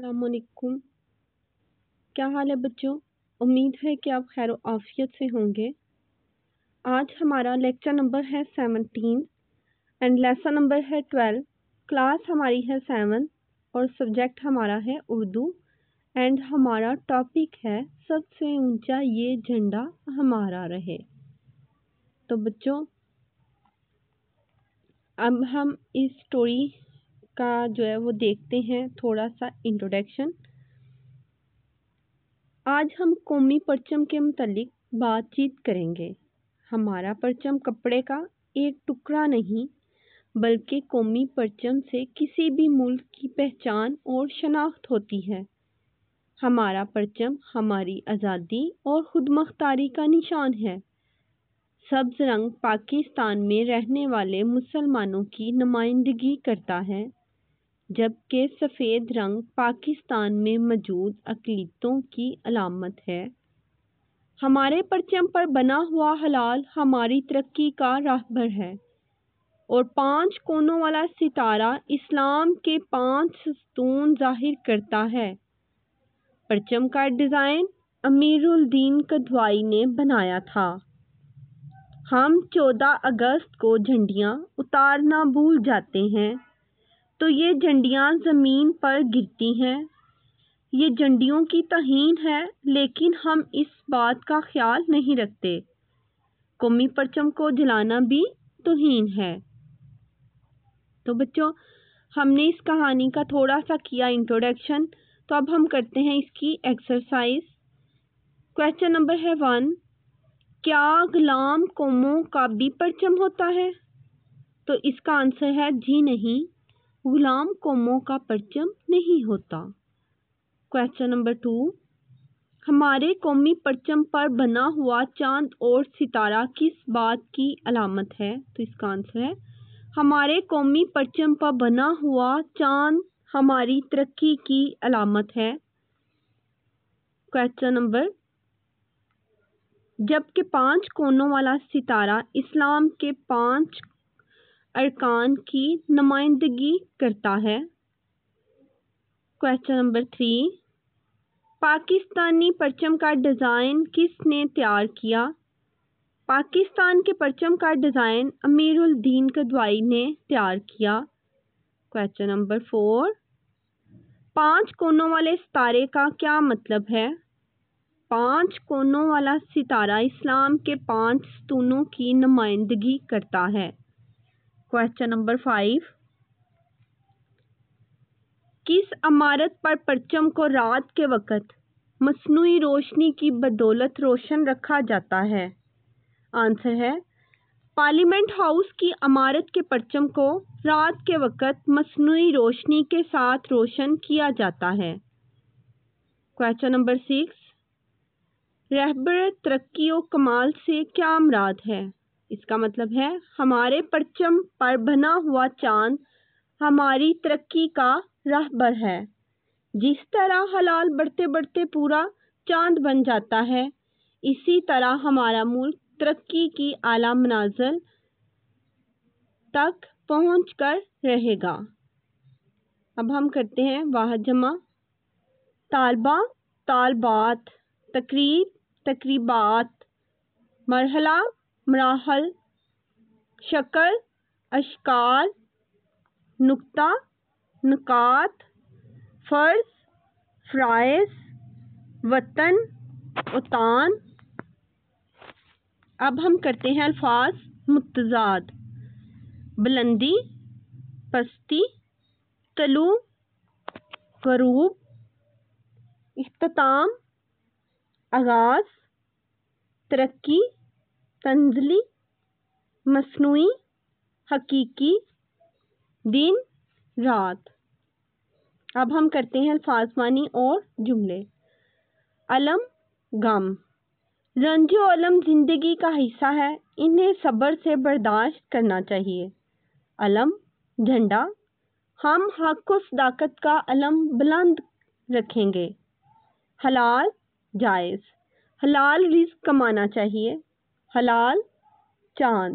अस्सलाम वालेकुम। क्या हाल है बच्चों? उम्मीद है कि आप खैर आफियत से होंगे। आज हमारा लेक्चर नंबर है 17 एंड लेसन नंबर है 12। क्लास हमारी है 7 और सब्जेक्ट हमारा है उर्दू एंड हमारा टॉपिक है सबसे ऊंचा ये झंडा हमारा रहे। तो बच्चों अब हम इस स्टोरी का जो है वो देखते हैं थोड़ा सा इंट्रोडक्शन। आज हम कौमी परचम के मुतालिक बातचीत करेंगे। हमारा परचम कपड़े का एक टुकड़ा नहीं बल्कि कौमी परचम से किसी भी मुल्क की पहचान और शनाख्त होती है। हमारा परचम हमारी आज़ादी और खुदमुख्तारी का निशान है। सब्ज रंग पाकिस्तान में रहने वाले मुसलमानों की नुमाइंदगी करता है, जबकि सफ़ेद रंग पाकिस्तान में मौजूद अक़लियतों की अलामत है। हमारे परचम पर बना हुआ हलाल हमारी तरक्की का राहबर है और 5 कोनों वाला सितारा इस्लाम के 5 सतून जाहिर करता है। परचम का डिज़ाइन अमीरुल दीन कदवाई ने बनाया था। हम 14 अगस्त को झंडियाँ उतारना भूल जाते हैं तो ये झंडियाँ ज़मीन पर गिरती हैं। ये झंडियों की तौहीन है, लेकिन हम इस बात का ख्याल नहीं रखते। कौमी परचम को जलाना भी तौहीन है। तो बच्चों हमने इस कहानी का थोड़ा सा किया इंट्रोडक्शन, तो अब हम करते हैं इसकी एक्सरसाइज। क्वेश्चन नंबर है 1, क्या गुलाम कौमों का भी परचम होता है? तो इसका आंसर है जी नहीं, गुलाम कौमों का परचम नहीं होता। क्वेश्चन नंबर 2, हमारे कौमी परचम पर बना हुआ चांद और सितारा किस बात की अलामत है? तो इसका आंसर है हमारे कौमी परचम पर बना हुआ चांद हमारी तरक्की की अलामत है। क्वेश्चन नंबर, जबकि 5 कोनों वाला सितारा इस्लाम के 5 अरकान की नुमाइंदगी करता है। क्वेश्चन नंबर 3, पाकिस्तानी परचम का डिज़ाइन किसने तैयार किया? पाकिस्तान के परचम का डिज़ाइन अमीरुल दीन कदवाई ने तैयार किया। क्वेश्चन नंबर 4, 5 कोनों वाले सितारे का क्या मतलब है? 5 कोनों वाला सितारा इस्लाम के 5 सतूनों की नुमाइंदगी करता है। क्वेश्चन नंबर 5, किस इमारत पर परचम को रात के वक़्त मसनूई रोशनी की बदौलत रोशन रखा जाता है? आंसर है पार्लियामेंट हाउस की इमारत के परचम को रात के वक़्त मसनूई रोशनी के साथ रोशन किया जाता है। क्वेश्चन नंबर 6, रहबर तरक्की और कमाल से क्या मुराद है? इसका मतलब है हमारे परचम पर बना हुआ चांद हमारी तरक्की का रहबर है। जिस तरह हलाल बढ़ते बढ़ते पूरा चांद बन जाता है, इसी तरह हमारा मुल्क तरक्की की आला मनाजिल तक पहुँच कर रहेगा। अब हम करते हैं वाहिद जमा। तालबा तालबात, तकरीब तकरीबात, मरहला मराहल, शक्ल अशकाल, नुक्ता नुकात, फ़र्ज फ़राइज़, वतन उतान। अब हम करते हैं अल्फाज मुतज़ाद। बुलंदी पस्ती, तलू ग़रूब, इख्तिताम आगाज़, तरक्की तंज़ली, मसनूई हकीकी, दिन रात। अब हम करते हैं अल्फाजमानी और जुमले। अलम गम, रंजो अलम ज़िंदगी का हिस्सा है, इन्हें सब्र से बर्दाश्त करना चाहिए। अलम झंडा, हम हक और सदाकत का अलम बुलंद रखेंगे। हलाल जायज़, हलाल रिज़्क कमाना चाहिए। हलाल चांद,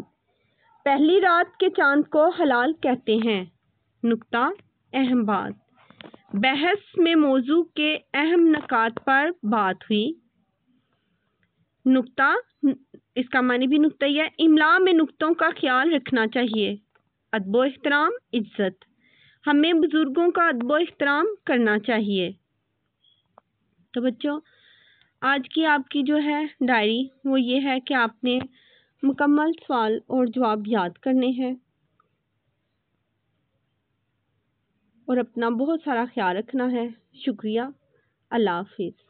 पहली रात के चांद को हलाल कहते हैं। नुक्ता अहम बात, بحث میں موضوع کے اہم نکات پر بات ہوئی۔ نقطہ، اس کا معنی بھی نقطہ ہی ہے۔ املا میں نقطوں کا خیال رکھنا چاہیے۔ ادب و احترام، عزت، ہمیں بزرگوں کا ادب و احترام کرنا چاہیے۔ تو بچوں، آج کی آپ کی جو ہے ڈائری وہ یہ ہے کہ آپ نے مکمل سوال اور جواب یاد کرنے ہیں اور اپنا بہت سارا خیال رکھنا ہے۔ شکریہ، اللہ حافظ۔